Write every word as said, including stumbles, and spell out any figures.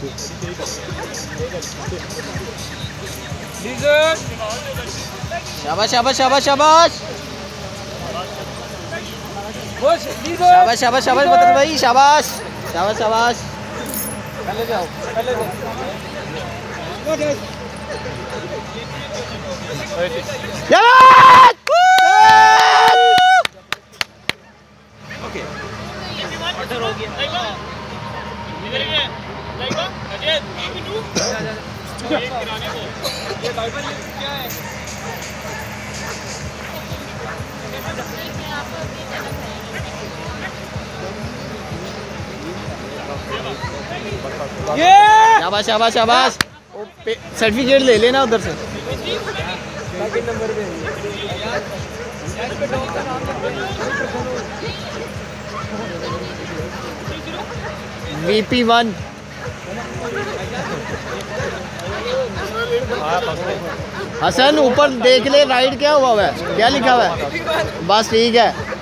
शाबाश शाबाश शाबाश शाबाश शाबाश शाबाश शाबाश बदर भाई, शाबाश शाबाश शाबाश। पहले जाओ पहले जाओ। ओके ऑर्डर हो गया। इधर ही है लाइक अजय टू एक गिराने को ये बाइबल क्या है? ये शाबाश शाबाश शाबाश। सर्टिफिकेट ले लेना उधर से। सेकंड नंबर पे वीपी वन। हसन ऊपर देख ले, राइट क्या हुआ है, क्या लिखा हुआ है? बस ठीक है।